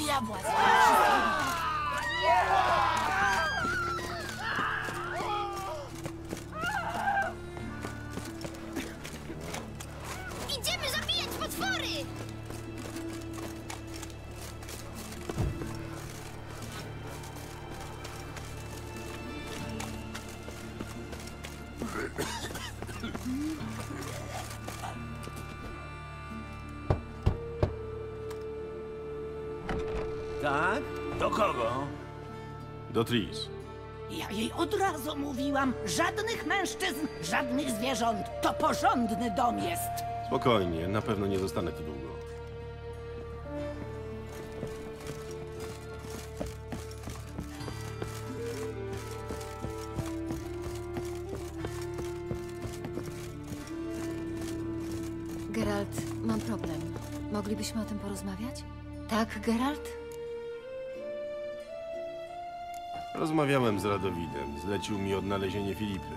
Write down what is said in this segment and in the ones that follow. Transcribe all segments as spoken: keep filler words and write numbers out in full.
Ja władzę. Idziemy zabijać potwory! Tak? Do kogo? Do Tris. Ja jej od razu mówiłam, żadnych mężczyzn, żadnych zwierząt. To porządny dom jest. Spokojnie, na pewno nie zostanę tu długo. Geralt, mam problem. Moglibyśmy o tym porozmawiać? Tak, Geralt? Rozmawiałem z Radowidem. Zlecił mi odnalezienie Filipy.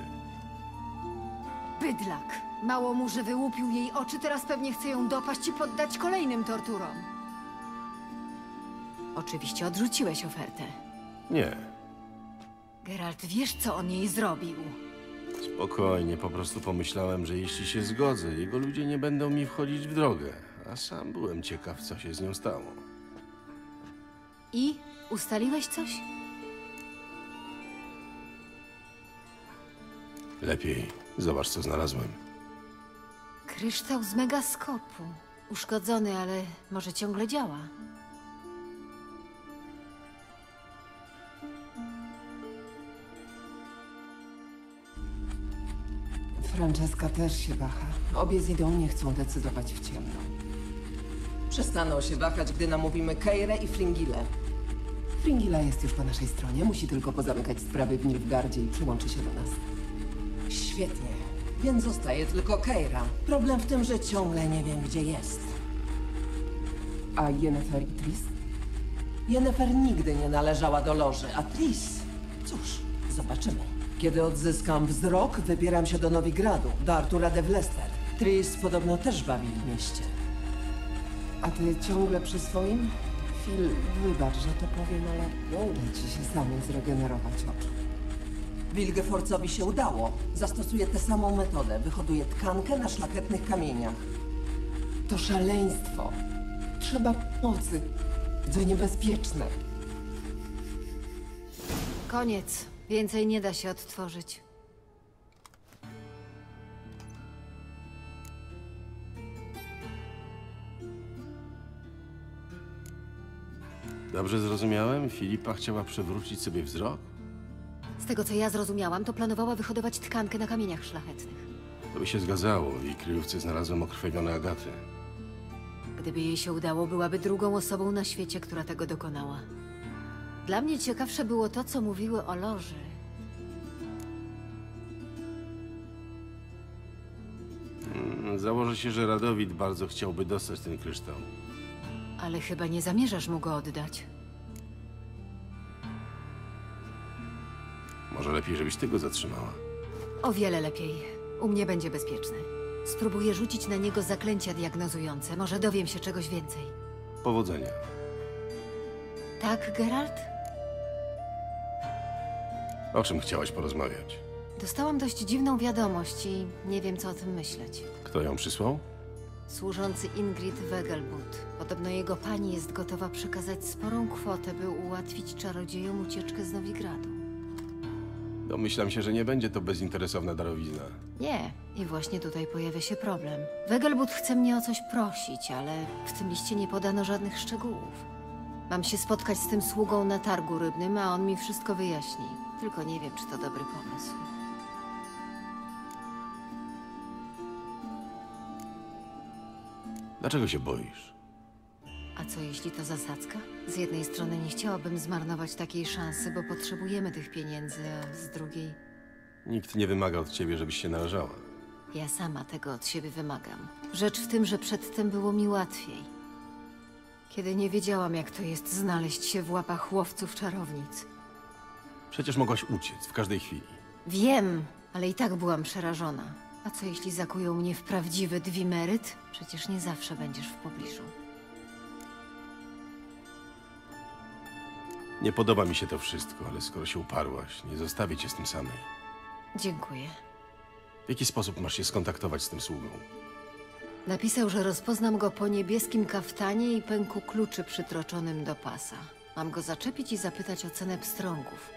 Bydlak. Mało mu, że wyłupił jej oczy, teraz pewnie chce ją dopaść i poddać kolejnym torturom. Oczywiście odrzuciłeś ofertę. Nie. Geralt, wiesz, co on jej zrobił? Spokojnie, po prostu pomyślałem, że jeśli się zgodzę, jego ludzie nie będą mi wchodzić w drogę. A sam byłem ciekaw, co się z nią stało. I? Ustaliłeś coś? Lepiej. Zobacz, co znalazłem. Kryształ z megaskopu. Uszkodzony, ale może ciągle działa. Franceska też się waha. Obie z Idą nie chcą decydować w ciemno. Przestaną się wahać, gdy namówimy Keirę i Fringillę. Fringilla jest już po naszej stronie, musi tylko pozamykać sprawy w Nilfgaardzie i przyłączy się do nas. Świetnie. Więc zostaje tylko Keira. Problem w tym, że ciągle nie wiem, gdzie jest. A Yennefer i Tris? Yennefer nigdy nie należała do Loży, a Tris... Cóż, zobaczymy. Kiedy odzyskam wzrok, wybieram się do Nowigradu, do Artura de Vlester. Tris podobno też bawi w mieście. A ty ciągle przy swoim? Phil, wybacz, że to powiem, ale nie uda ci się samej zregenerować oczu. Wilgefortzowi się udało. Zastosuje tę samą metodę. Wyhoduje tkankę na szlachetnych kamieniach. To szaleństwo. Trzeba pomocy. To niebezpieczne. Koniec. Więcej nie da się odtworzyć. Dobrze zrozumiałem? Filipa chciała przywrócić sobie wzrok? Z tego, co ja zrozumiałam, to planowała wyhodować tkankę na kamieniach szlachetnych. To by się zgadzało. W jej kryjówce znalazłem okrwawione agaty. Gdyby jej się udało, byłaby drugą osobą na świecie, która tego dokonała. Dla mnie ciekawsze było to, co mówiły o Loży. Mm, Założę się, że Radowid bardzo chciałby dostać ten kryształ. Ale chyba nie zamierzasz mu go oddać. Może lepiej, żebyś ty go zatrzymała. O wiele lepiej. U mnie będzie bezpieczny. Spróbuję rzucić na niego zaklęcia diagnozujące. Może dowiem się czegoś więcej. Powodzenia. Tak, Geralt? O czym chciałaś porozmawiać? Dostałam dość dziwną wiadomość i nie wiem, co o tym myśleć. Kto ją przysłał? Służący Ingrid Wegelbud. Podobno jego pani jest gotowa przekazać sporą kwotę, by ułatwić czarodziejom ucieczkę z Nowigradu. Domyślam się, że nie będzie to bezinteresowna darowizna. Nie. I właśnie tutaj pojawia się problem. Wegelbud chce mnie o coś prosić, ale w tym liście nie podano żadnych szczegółów. Mam się spotkać z tym sługą na targu rybnym, a on mi wszystko wyjaśni. Tylko nie wiem, czy to dobry pomysł. Dlaczego się boisz? A co jeśli to zasadzka? Z jednej strony nie chciałabym zmarnować takiej szansy, bo potrzebujemy tych pieniędzy, a z drugiej... Nikt nie wymaga od ciebie, żebyś się narażała. Ja sama tego od siebie wymagam. Rzecz w tym, że przedtem było mi łatwiej. Kiedy nie wiedziałam, jak to jest znaleźć się w łapach łowców czarownic. Przecież mogłaś uciec w każdej chwili. Wiem, ale i tak byłam przerażona. A co jeśli zakują mnie w prawdziwy dwimeryt? Przecież nie zawsze będziesz w pobliżu. Nie podoba mi się to wszystko, ale skoro się uparłaś, nie zostawię cię z tym samej. Dziękuję. W jaki sposób masz się skontaktować z tym sługą? Napisał, że rozpoznam go po niebieskim kaftanie i pęku kluczy przytroczonym do pasa. Mam go zaczepić i zapytać o cenę pstrągów.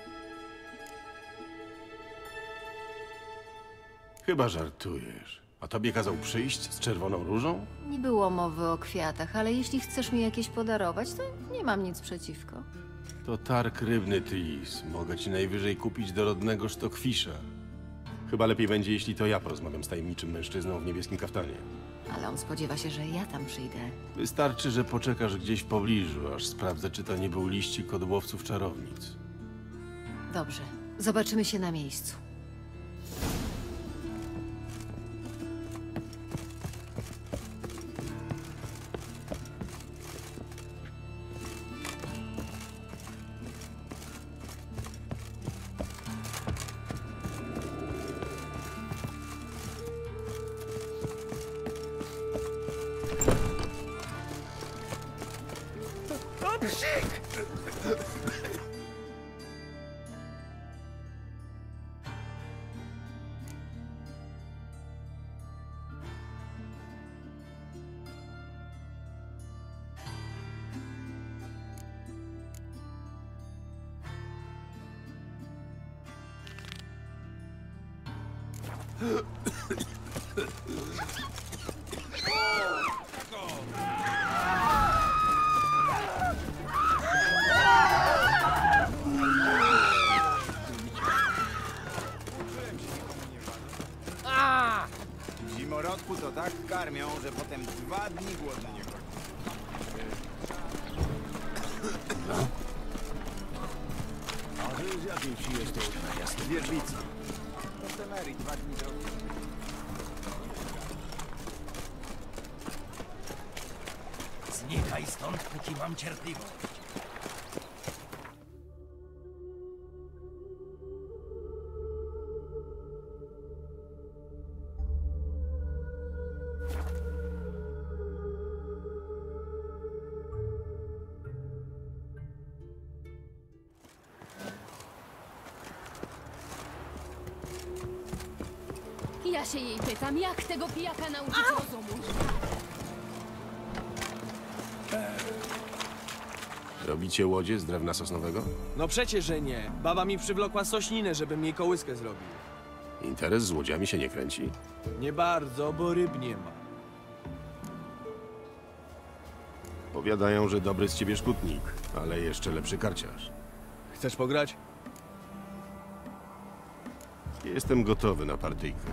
Chyba żartujesz. A tobie kazał przyjść z czerwoną różą? Nie było mowy o kwiatach, ale jeśli chcesz mi jakieś podarować, to nie mam nic przeciwko. To targ rybny, Tris. Mogę ci najwyżej kupić dorodnego sztokfisza. Chyba lepiej będzie, jeśli to ja porozmawiam z tajemniczym mężczyzną w niebieskim kaftanie. Ale on spodziewa się, że ja tam przyjdę. Wystarczy, że poczekasz gdzieś w pobliżu, aż sprawdzę, czy to nie był liścik od łowców czarownic. Dobrze, zobaczymy się na miejscu. W zimorodku to tak karmią, że potem dwa dni głodny nie chodzi. A ty z jakiej wsi jesteś? Jasne. Wierzbica. To Temerii dwa dni drogi. Znikaj stąd, póki mam cierpliwość. Ja się jej pytam, jak tego pijaka nauczyć rozumu? Robicie łodzie z drewna sosnowego? No przecież, że nie. Baba mi przywlokła sośninę, żebym jej kołyskę zrobił. Interes z łodziami się nie kręci? Nie bardzo, bo ryb nie ma. Powiadają, że dobry z ciebie szkutnik, ale jeszcze lepszy karciarz. Chcesz pograć? Jestem gotowy na partyjkę.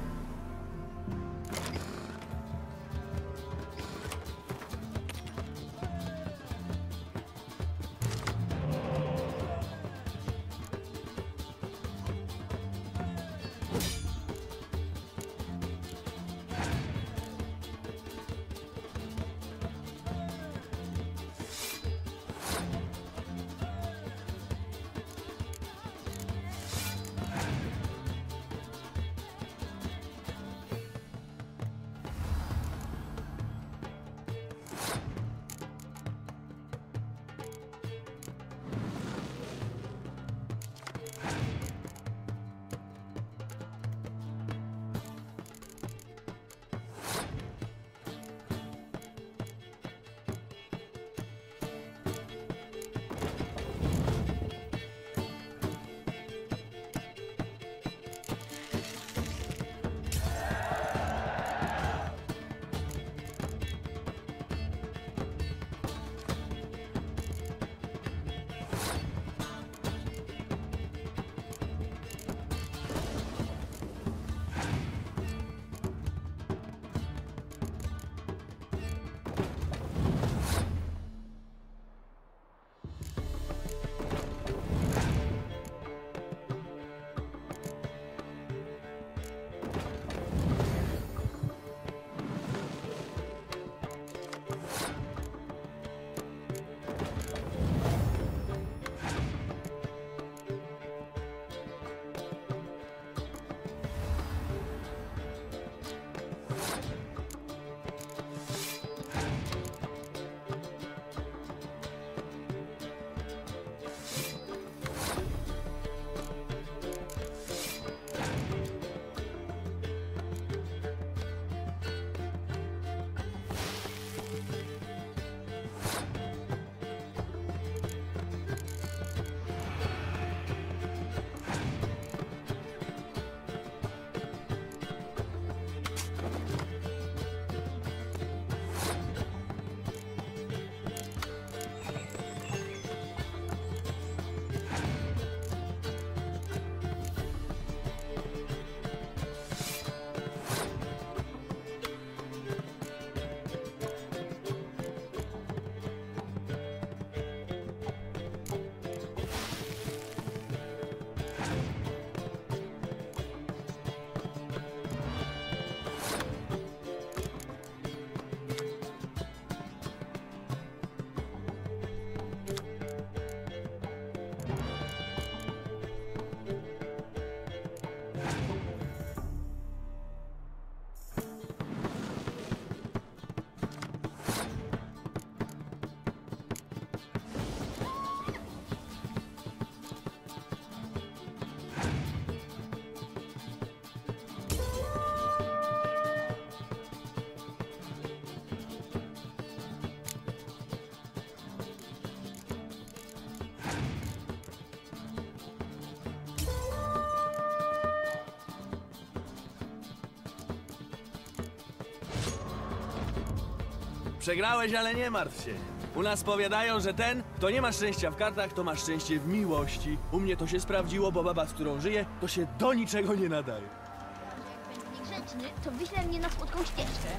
Przegrałeś, ale nie martw się. U nas powiadają, że ten, kto nie ma szczęścia w kartach, to ma szczęście w miłości. U mnie to się sprawdziło, bo baba, z którą żyję, to się do niczego nie nadaje. Jak będzie niegrzeczny, to wyślę mnie na słodką ścieżkę.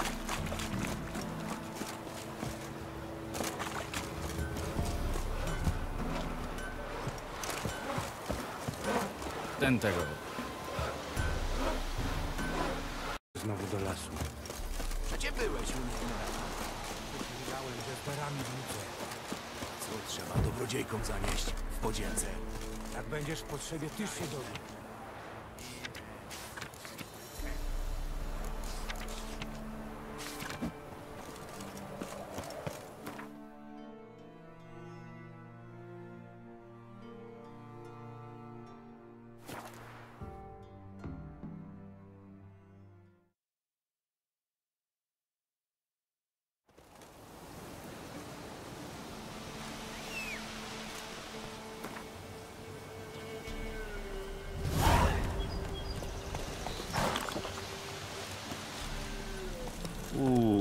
Ten tego. Znowu do lasu. Gdzie byłeś u mnie? Wiedziałem, że z darami wrócę. Co trzeba dobrodziejkom zanieść w podzielce? Jak będziesz w potrzebie, tyż się dowie. Uuu.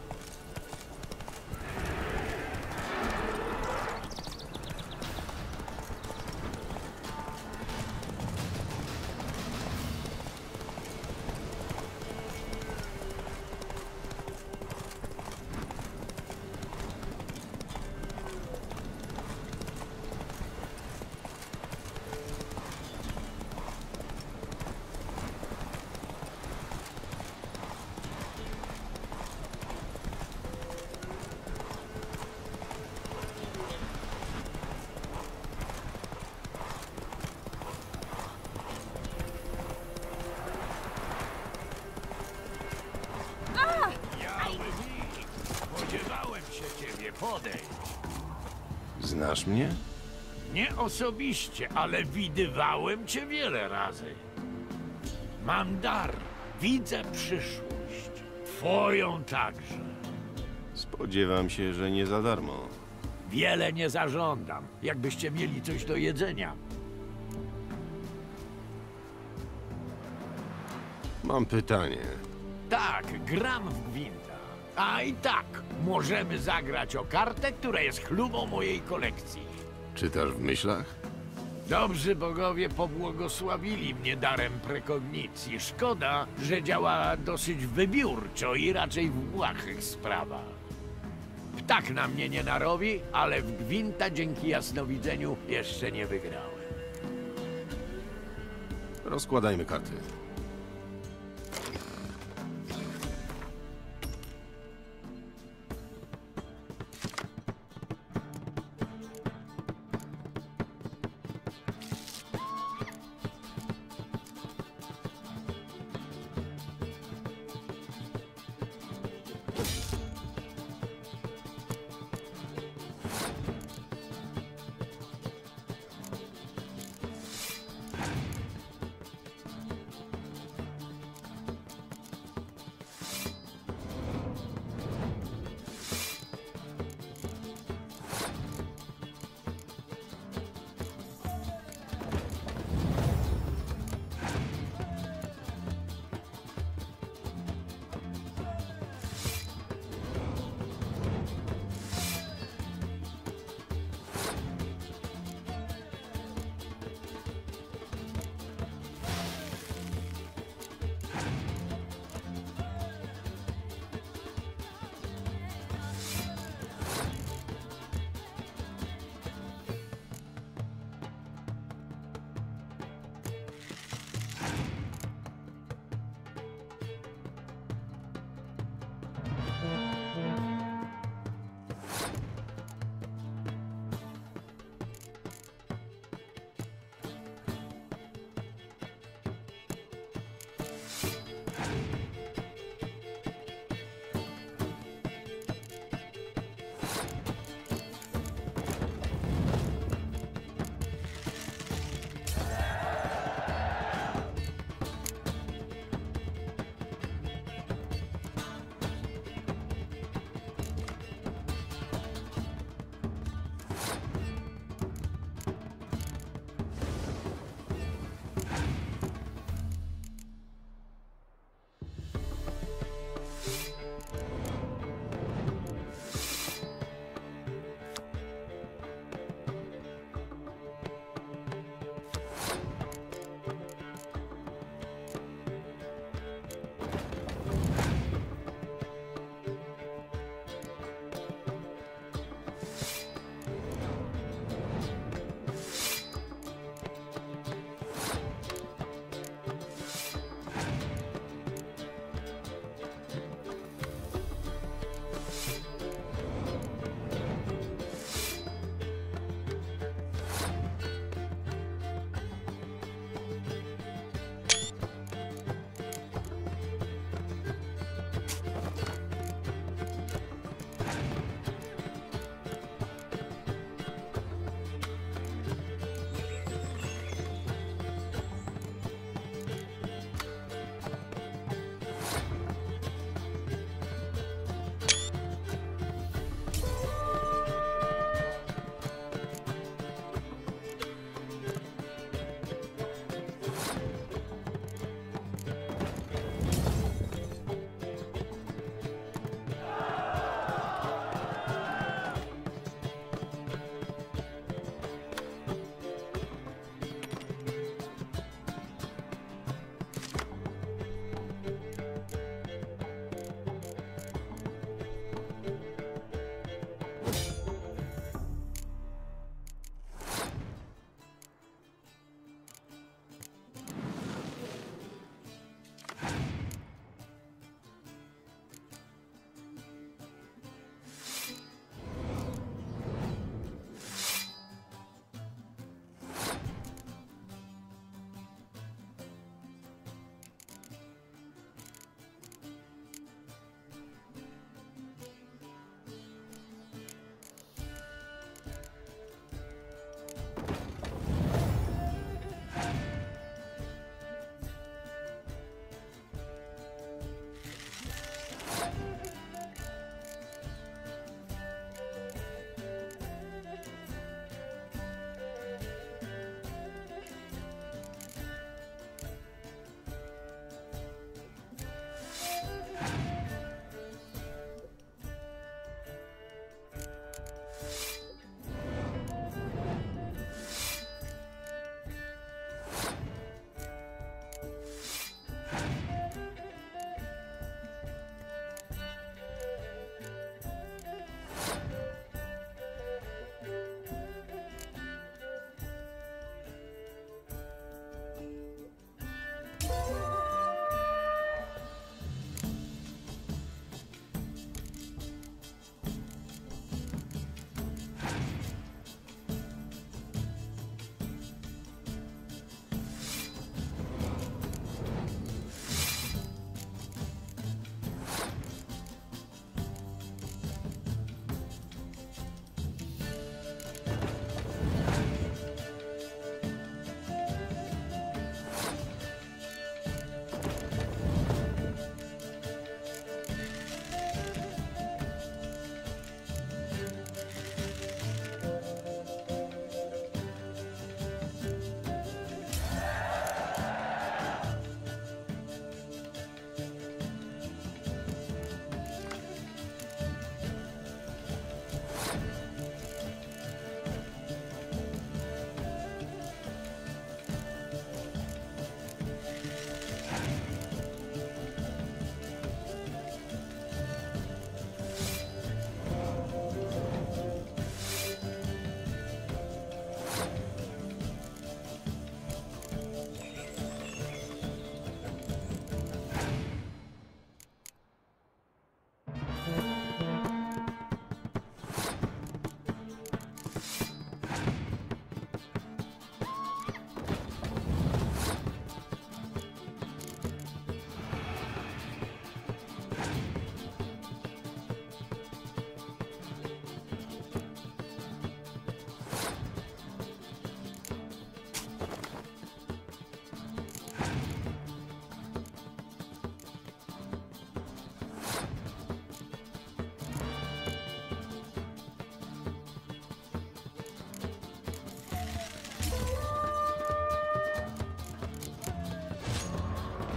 Spodziewałem się ciebie podejść. Znasz mnie? Nie osobiście, ale widywałem cię wiele razy. Mam dar, widzę przyszłość. Twoją także. Spodziewam się, że nie za darmo. Wiele nie zażądam, jakbyście mieli coś do jedzenia. Mam pytanie. Tak, gram w gwinta. A i tak, możemy zagrać o kartę, która jest chlubą mojej kolekcji. Czytasz w myślach? Dobrzy bogowie pobłogosławili mnie darem prekognicji. Szkoda, że działa dosyć wybiórczo i raczej w błahych sprawach. Ptak na mnie nie narobi, ale w gwinta dzięki jasnowidzeniu jeszcze nie wygrałem. Rozkładajmy karty.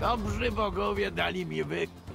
Dobrzy bogowie dali mi wy...